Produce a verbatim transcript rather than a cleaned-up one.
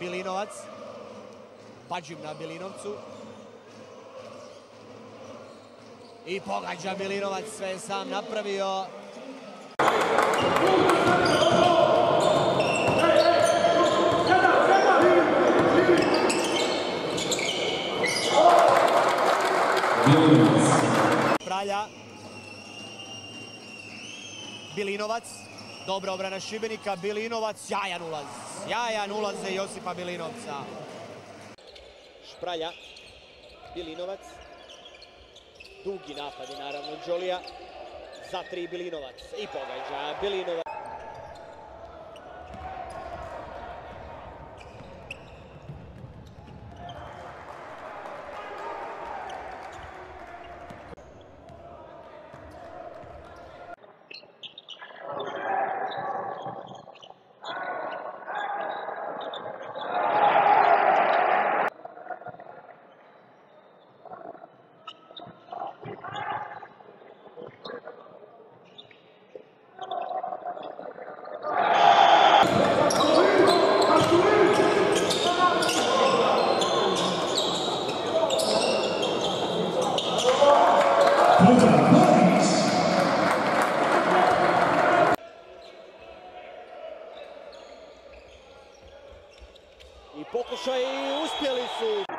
Bilinovac. Pađim na Bilinovcu. I pogađa Bilinovac, sve je sam napravio. Pralja. Bilinovac. Dobra obrana Šibenika. Bilinovac. Sjajan ulaz. Sjajan ulaz za Josipa Bilinovca. Špralja. Bilinovac. Dugi napadi naravno Đolija. Za tri Bilinovac. I pogađa Bilinovac. I pokušaj, uspjeli su.